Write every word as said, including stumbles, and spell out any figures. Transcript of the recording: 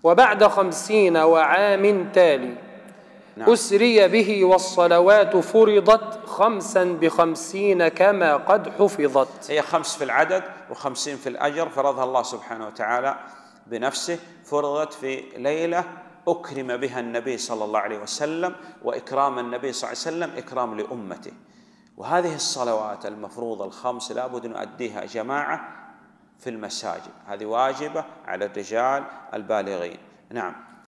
وبعد خمسين وعام تالي نعم. أسري به والصلوات فرضت خمسا بخمسين كما قد حفظت. هي خمس في العدد وخمسين في الأجر، فرضها الله سبحانه وتعالى بنفسه، فرضت في ليلة أكرم بها النبي صلى الله عليه وسلم، وإكرام النبي صلى الله عليه وسلم إكرام لأمته. وهذه الصلوات المفروضة الخمس لا بد أن نؤديها جماعة في المساجد، هذه واجبة على الرجال البالغين. نعم.